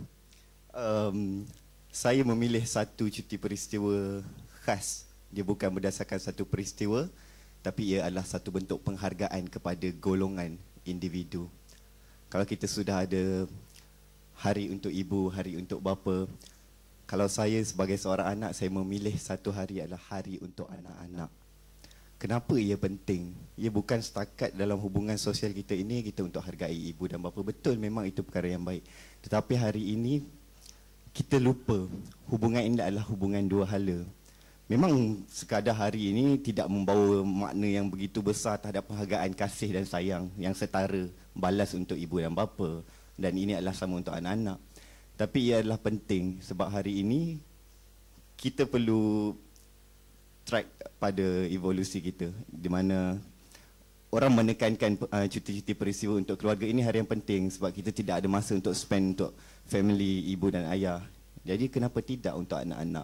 Saya memilih satu cuti peristiwa khas. Dia bukan berdasarkan satu peristiwa, tapi ia adalah satu bentuk penghargaan kepada golongan individu. Kalau kita sudah ada hari untuk ibu, hari untuk bapa, kalau saya sebagai seorang anak, saya memilih satu hari adalah hari untuk anak-anak. Kenapa ia penting? Ia bukan setakat dalam hubungan sosial kita ini, kita untuk hargai ibu dan bapa. Betul, memang itu perkara yang baik. Tetapi hari ini, kita lupa hubungan ini adalah hubungan dua hala. Memang sekadar hari ini tidak membawa makna yang begitu besar terhadap penghargaan kasih dan sayang yang setara balas untuk ibu dan bapa, dan ini adalah sama untuk anak-anak. Tapi ia adalah penting sebab hari ini kita perlu track pada evolusi kita, di mana orang menekankan cuti-cuti peristiwa untuk keluarga ini hari yang penting sebab kita tidak ada masa untuk spend untuk family ibu dan ayah. Jadi kenapa tidak untuk anak-anak?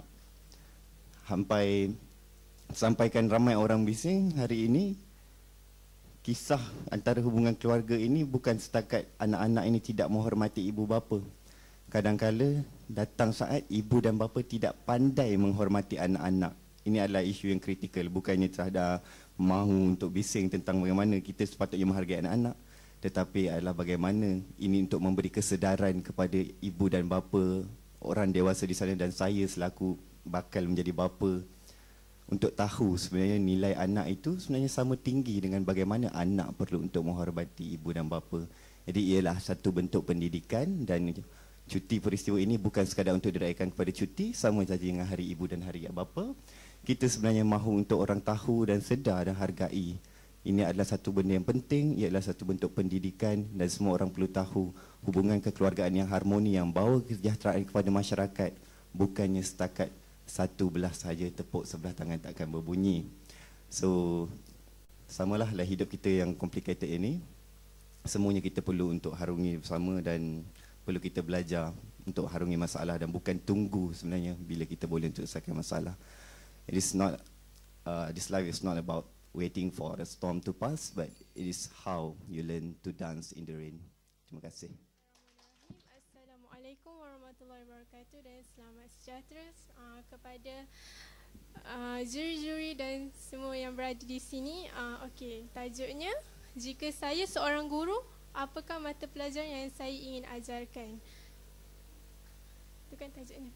Sampaikan ramai orang bising hari ini, kisah antara hubungan keluarga ini bukan setakat anak-anak ini tidak menghormati ibu bapa. Kadang-kala datang saat ibu dan bapa tidak pandai menghormati anak-anak. Ini adalah isu yang kritikal. Bukannya terhadap mahu untuk bising tentang bagaimana kita sepatutnya menghargai anak-anak, tetapi adalah bagaimana ini untuk memberi kesedaran kepada ibu dan bapa, orang dewasa di sana dan saya selaku bakal menjadi bapa, untuk tahu sebenarnya nilai anak itu sebenarnya sama tinggi dengan bagaimana anak perlu untuk menghormati ibu dan bapa. Jadi ialah satu bentuk pendidikan, dan cuti peristiwa ini bukan sekadar untuk dirayakan kepada cuti, sama saja dengan hari ibu dan hari bapa. Kita sebenarnya mahu untuk orang tahu dan sedar dan hargai. Ini adalah satu benda yang penting, ialah satu bentuk pendidikan, dan semua orang perlu tahu hubungan kekeluargaan yang harmoni yang bawa kesejahteraan kepada masyarakat, bukannya setakat satu belah saja, tepuk sebelah tangan takkan berbunyi. So, samalah hidup kita yang complicated ini. Semuanya kita perlu untuk harungi bersama, dan perlu kita belajar untuk harungi masalah, dan bukan tunggu sebenarnya bila kita boleh untuk selesaikan masalah. It is not, this life is not about waiting for a storm to pass, but it is how you learn to dance in the rain. Terima kasih. Assalamualaikum warahmatullahi wabarakatuh, dan selamat sejahtera kepada juri-juri dan semua yang berada di sini. Okey, tajuknya, jika saya seorang guru, apakah mata pelajaran yang saya ingin ajarkan? Itu kan tajuknya.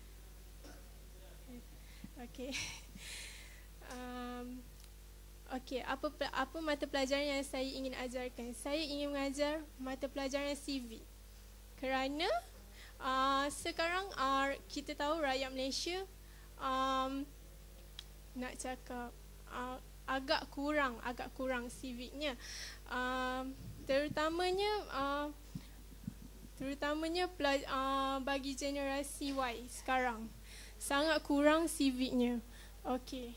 Okey. Okey, apa mata pelajaran yang saya ingin ajarkan? Saya ingin mengajar mata pelajaran civic. Kerana sekarang kita tahu rakyat Malaysia nak cakap agak kurang civicnya, terutamanya bagi generasi Y sekarang sangat kurang civicnya. Okey,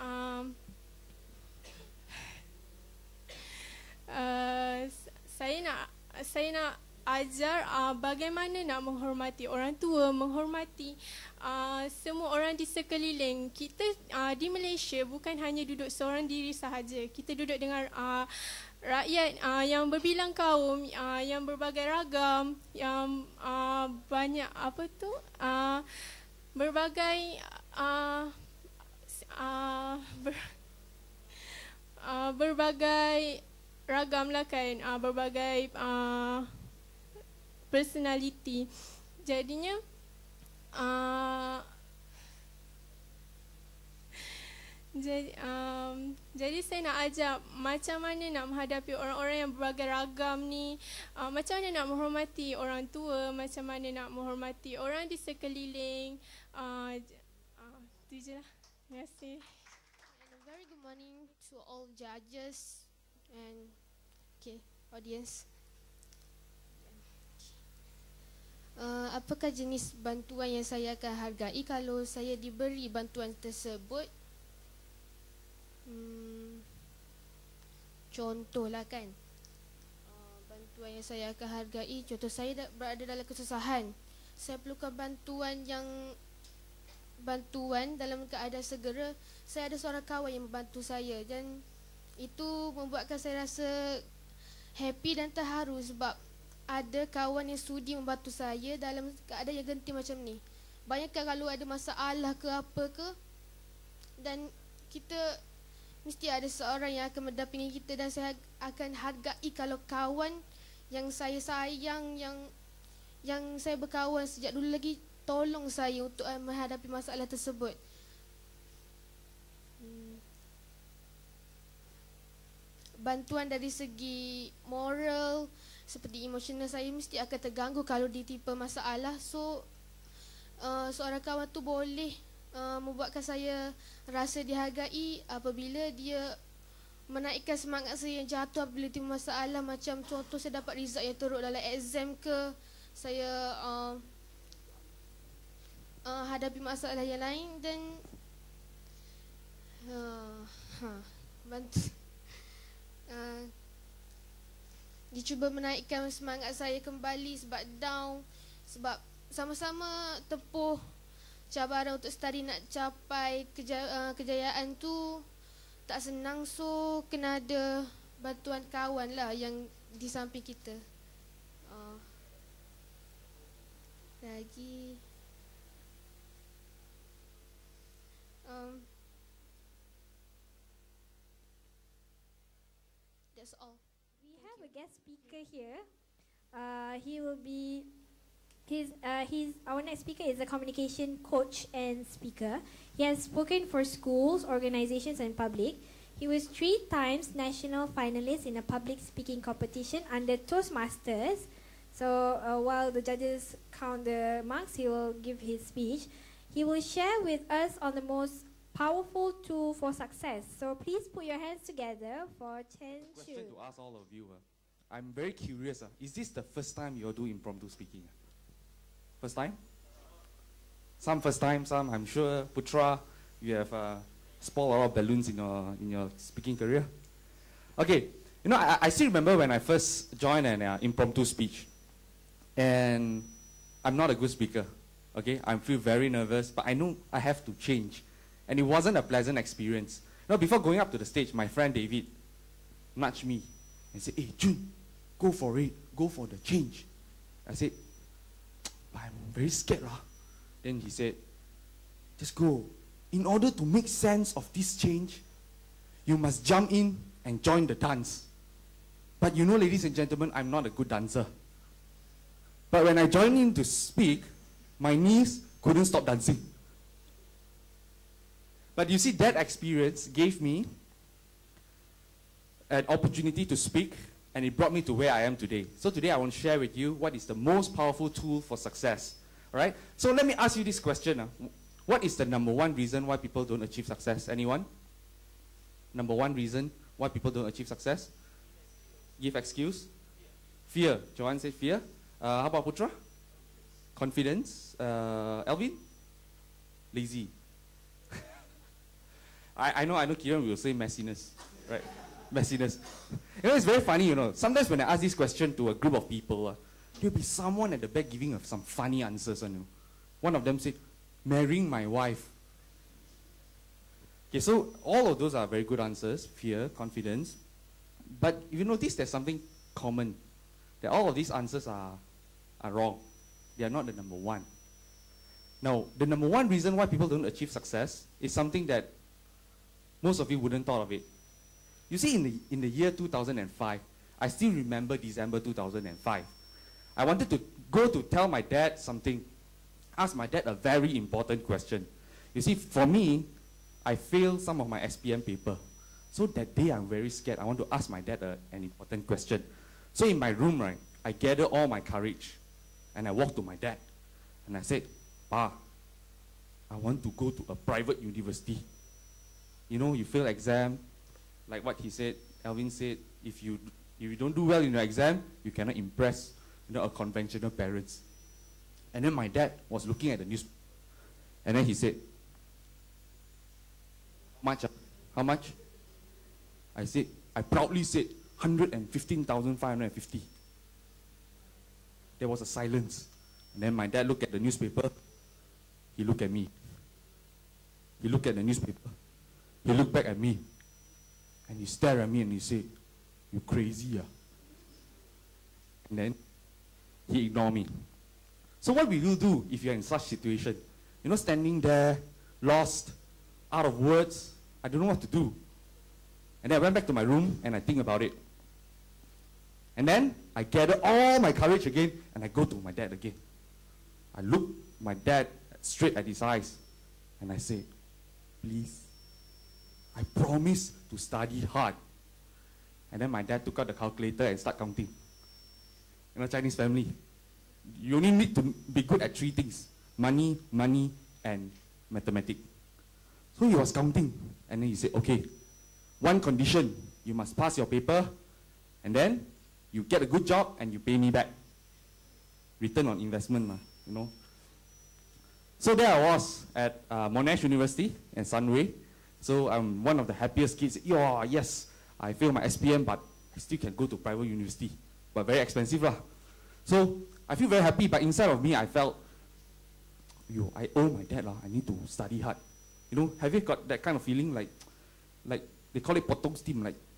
saya nak ajar bagaimana nak menghormati orang tua, menghormati semua orang di sekeliling. Kita di Malaysia bukan hanya duduk seorang diri sahaja. Kita duduk dengan rakyat yang berbilang kaum, yang berbagai ragam, yang banyak berbagai berbagai ragam lah kan, berbagai personality. Jadinya jadi saya nak ajar macam mana nak menghadapi orang-orang yang berbagai ragam ni, macam mana nak menghormati orang tua, macam mana nak menghormati orang di sekeliling. Itu je lah. Terima kasih. And a very good morning to all judges and audience. Apakah jenis bantuan yang saya akan hargai kalau saya diberi bantuan tersebut? Contohlah kan, bantuan yang saya akan hargai, contoh saya berada dalam kesusahan, saya perlukan bantuan dalam keadaan segera. Saya ada seorang kawan yang membantu saya, dan itu membuatkan saya rasa happy dan terharu sebab ada kawan yang sudi membantu saya dalam keadaan yang genting macam ni. Bayangkan kalau ada masalah ke apa ke, dan kita mesti ada seorang yang akan mendampingi kita, dan saya akan hargai kalau kawan yang saya sayang, yang saya berkawan sejak dulu lagi, tolong saya untuk menghadapi masalah tersebut. Bantuan dari segi moral seperti emosional saya mesti akan terganggu kalau ditimpa masalah. So seorang kawan tu boleh membuatkan saya rasa dihargai apabila dia menaikkan semangat saya yang jatuh apabila timpa masalah. Macam contoh saya dapat result yang teruk dalam exam ke, saya hadapi masalah yang lain, dan dia cuba menaikkan semangat saya kembali sebab down, sebab sama-sama tempuh cabaran untuk study, nak capai kejayaan tu tak senang. So kena ada bantuan kawan lah yang di samping kita. Lagi that's all. We have a guest speaker here. He will be our next speaker is a communication coach and speaker. He has spoken for schools, organizations, and public. He was 3 times national finalist in a public speaking competition under Toastmasters. So while the judges count the marks, he will give his speech. He will share with us on the most powerful tool for success. So please put your hands together for Chen Chu. Question to ask all of you. I'm very curious. Is this the first time you do impromptu speaking? First time? Some first time, some I'm sure. Putra, you have spoiled a lot of balloons in your speaking career. Okay, you know, I still remember when I first joined an impromptu speech. And I'm not a good speaker. Okay, I feel very nervous, but I know I have to change. And it wasn't a pleasant experience. You know, before going up to the stage, my friend David nudged me and said, "Hey, Jun, go for it. Go for the change." I said, "I'm very scared." Then he said, "Just go. In order to make sense of this change, you must jump in and join the dance." But you know, ladies and gentlemen, I'm not a good dancer. But when I joined in to speak, my knees couldn't stop dancing. But you see, that experience gave me an opportunity to speak, and it brought me to where I am today. So today I want to share with you what is the most powerful tool for success. All right? So let me ask you this question. What is the number 1 reason why people don't achieve success? Anyone? Number 1 reason why people don't achieve success? Give excuse? Fear. Joanne said fear. How about Putra? Confidence. Alvin? Lazy. I know Kieran will say messiness. Right? Messiness. You know, it's very funny, you know. Sometimes when I ask this question to a group of people, there'll be someone at the back giving some funny answers. You know. One of them said, "Marrying my wife." Okay, so all of those are very good answers. Fear, confidence. But if you notice, there's something common. That all of these answers are wrong. They are not the number 1. Now, the number 1 reason why people don't achieve success is something that most of you wouldn't thought of it. You see, in the year 2005, I still remember December 2005. I wanted to go to tell my dad something, ask my dad a very important question. You see, for me, I failed some of my SPM paper. So that day, I'm very scared. I want to ask my dad an important question. So in my room, right, I gathered all my courage, and I walked to my dad, and I said, "Pa, I want to go to a private university. You know, you fail exam, like what he said, Alvin said, if you don't do well in your exam, you cannot impress, you know, a conventional parents." And then my dad was looking at the news, and then he said, "How much?" I said, I proudly said, 115,550. There was a silence. And then my dad looked at the newspaper. He looked at me. He looked at the newspaper. He looked back at me. And he stared at me and he said, "You crazy, ah?" And then he ignored me. So what will you do if you're in such situation? You know, standing there, lost, out of words, I don't know what to do. And then I went back to my room and I think about it. And then I gathered all my courage again and I go to my dad again. I looked my dad straight at his eyes and I said, "Please, I promise to study hard." And then my dad took out the calculator and started counting. You know, Chinese family, you only need to be good at 3 things: money, and mathematics. So he was counting and then he said, "Okay, 1 condition, you must pass your paper and then you get a good job and you pay me back. Return on investment, you know." So there I was at Monash University in Sunway. So I'm one of the happiest kids. "Yeah, yes, I failed my SPM, but I still can go to private university, but very expensive lah." So I feel very happy, but inside of me I felt, I owe my dad lah. I need to study hard. You know, have you got that kind of feeling like they call it potong steam, like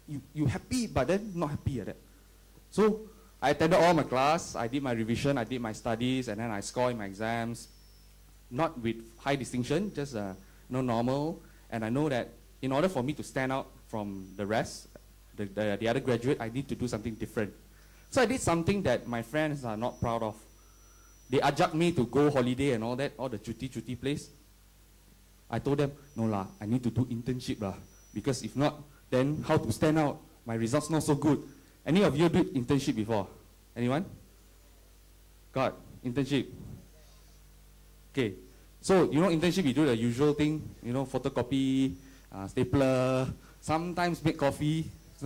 you happy, but then not happy at that. So I attended all my class, I did my revision, I did my studies, and then I scored in my exams, not with high distinction, just normal. And I know that in order for me to stand out from the rest, the other graduate, I need to do something different. So I did something that my friends are not proud of. They ajak me to go holiday and all that, all the cuti place. I told them, no lah, I need to do internship lah. Because if not, then how to stand out? My results not so good. Any of you did internship before? Anyone? Got internship? Okay. So, you know, internship, you do the usual thing, you know, photocopy, stapler, sometimes make coffee.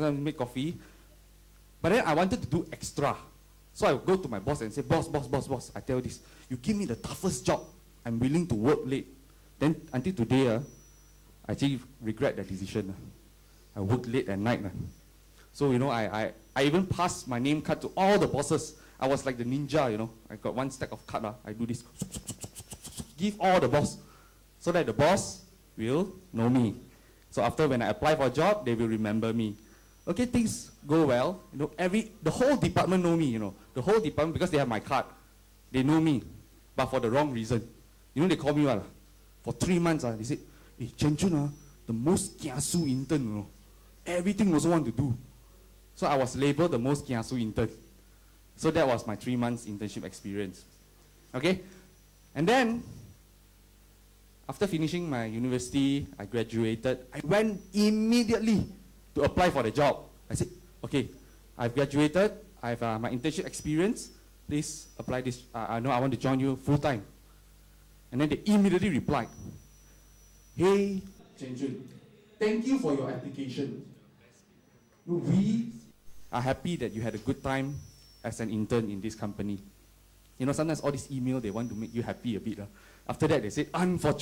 But then I wanted to do extra. So I would go to my boss and say, boss, I tell you this, you give me the toughest job, I'm willing to work late. Then until today, I actually regret that decision. I worked late at night. So, you know, I even passed my name card to all the bosses. I was like the ninja, you know. I got one stack of card, I do this. Give all the boss, so that the boss will know me. So after when I apply for a job, they will remember me. Okay, things go well. You know, the whole department know me, you know. The whole department, because they have my card, they know me, but for the wrong reason. You know, they call me what? For 3 months, they said, hey, Chen Chun, the most kiasu intern, you know. Everything also want to do. So I was labeled the most kiasu intern. So that was my 3 months internship experience. Okay? And then, after finishing my university, I graduated. I went immediately to apply for the job. I said, okay, I've graduated, I have my internship experience, please apply this, I know I want to join you full time. And then they immediately replied, hey, Chen Chun, thank you for your application. We are happy that you had a good time as an intern in this company. You know, sometimes all this email, they want to make you happy a bit. After that, they say, unfortunately, ...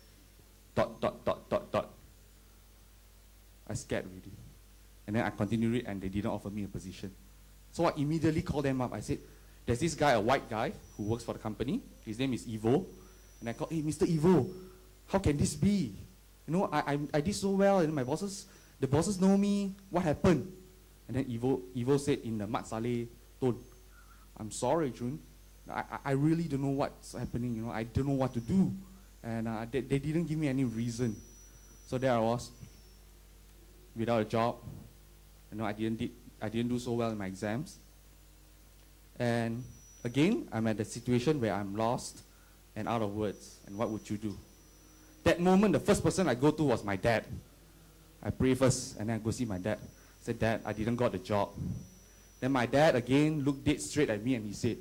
I scared already. And then I continued it and they didn't offer me a position. So I immediately called them up. I said, there's this guy, a white guy, who works for the company. His name is Ivo. And I called, hey, Mr. Ivo, how can this be? You know, I did so well and the bosses know me. What happened? And then Ivo said in the Mat Saleh tone, I'm sorry, Jun. I really don't know what's happening. You know, I don't know what to do. And they didn't give me any reason. So there I was, without a job. You know, I didn't do so well in my exams. And again, I'm at the situation where I'm lost and out of words. And what would you do? That moment, the first person I go to was my dad. I pray first, and then I go see my dad. I said, Dad, I didn't got the job. Then my dad again looked dead straight at me and he said,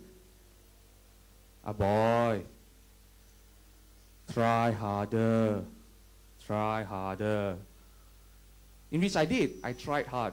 boy, try harder. Try harder. In which I did. I tried hard.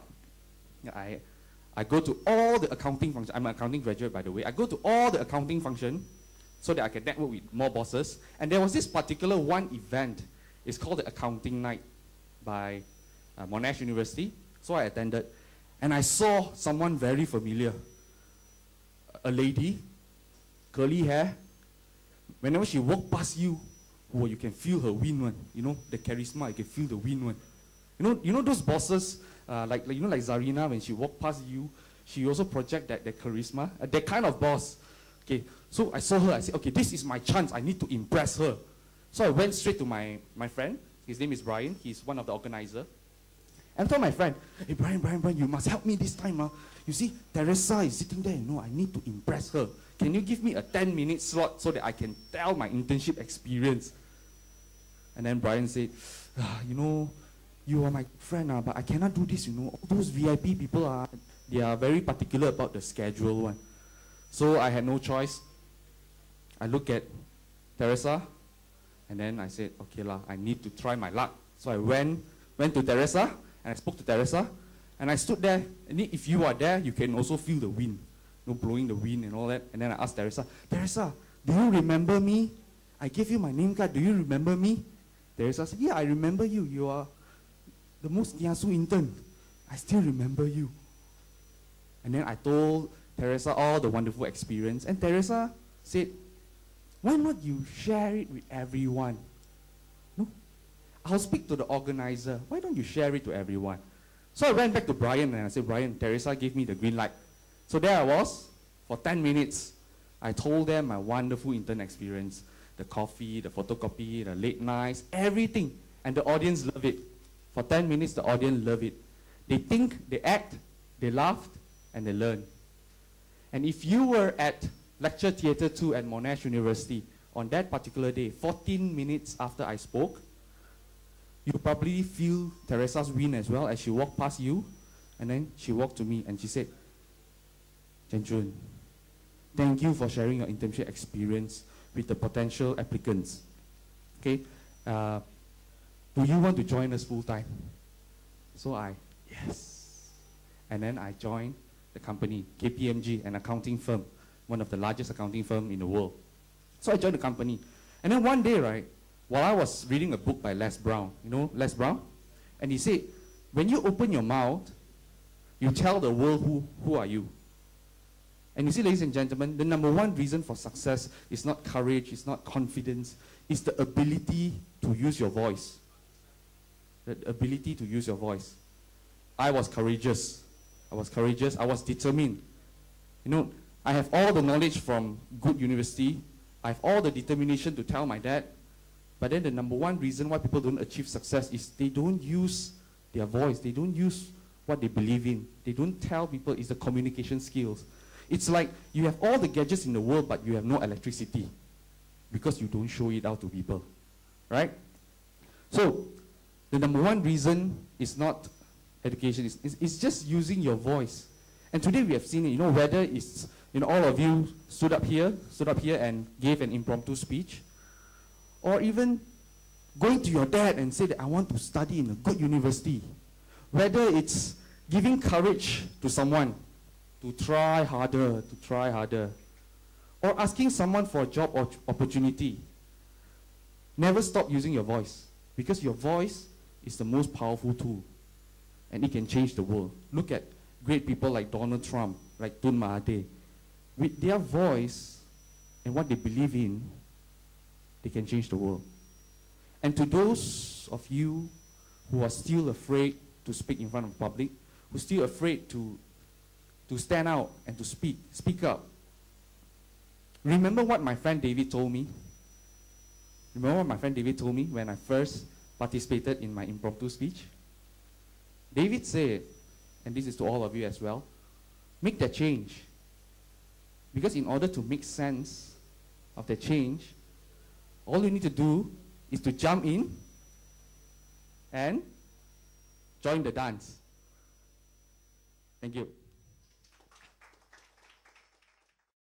I go to all the accounting functions. I'm an accounting graduate, by the way. I go to all the accounting functions so that I can network with more bosses. And there was this particular one event. It's called the Accounting Night by Monash University. So I attended. And I saw someone very familiar. A lady, curly hair. Whenever she walked past you, oh, you can feel her wind one. You know, the charisma, you can feel the wind one. You know those bosses, like Zarina, when she walked past you, she also project that charisma, that kind of boss. Okay, so I saw her, I said, okay, this is my chance, I need to impress her. So I went straight to my friend, his name is Brian, he's one of the organizers. And I told my friend, hey Brian, you must help me this time. You see, Teresa is sitting there, I need to impress her. Can you give me a 10-minute slot so that I can tell my internship experience? And then Brian said, you are my friend, but I cannot do this, All those VIP people, they are very particular about the schedule one. So I had no choice. I looked at Teresa, and then I said, okay lah, I need to try my luck. So I went to Teresa, and I spoke to Teresa, and I stood there, and if you are there, you can also feel the wind, blowing the wind and all that. And then I asked Teresa, do you remember me? I gave you my name card, do you remember me? Teresa said, yeah, I remember you. You are the most kiasu intern. I still remember you. And then I told Teresa all the wonderful experience. And Teresa said, why not you share it with everyone? No? I'll speak to the organizer. Why don't you share it to everyone? So I went back to Brian and I said, Brian, Teresa gave me the green light. So there I was, for 10 minutes. I told them my wonderful intern experience, the coffee, the photocopy, the late nights, everything. And the audience loved it. For 10 minutes, the audience loved it. They think, they act, they laughed, and they learned. And if you were at Lecture Theatre 2 at Monash University on that particular day, 14 minutes after I spoke, you probably feel Teresa's wind as well as she walked past you, and then she walked to me and she said, Chen Chun, thank you for sharing your internship experience with the potential applicants. Okay, do you want to join us full time? So yes. And then I joined the company, KPMG, an accounting firm, one of the largest accounting firms in the world. So I joined the company. And then one day, right, while I was reading a book by Les Brown, you know Les Brown? And he said, when you open your mouth, you tell the world who are you. And you see, ladies and gentlemen, the number one reason for success is not courage, it's not confidence, it's the ability to use your voice. The ability to use your voice. I was courageous. I was determined. You know, I have all the knowledge from good university. I have all the determination to tell my dad. But then the number one reason why people don't achieve success is they don't use their voice. They don't use what they believe in. They don't tell people. It's the communication skills. It's like you have all the gadgets in the world, but you have no electricity because you don't show it out to people, right? So the number one reason is not education. It's just using your voice. And today we have seen it, you know, whether it's, you know, all of you stood up here and gave an impromptu speech, or even going to your dad and say that I want to study in a good university. Whether it's giving courage to someone to try harder, or asking someone for a job or opportunity. Never stop using your voice, because your voice is the most powerful tool, and it can change the world. Look at great people like Donald Trump, like Tun Mahathir. With their voice and what they believe in, they can change the world. And to those of you who are still afraid to speak in front of the public, who are still afraid to stand out and to speak up, remember what my friend David told me? Remember what my friend David told me when I first participated in my impromptu speech? David said, and this is to all of you as well, make that change. Because in order to make sense of the change, all you need to do is to jump in and join the dance. Thank you.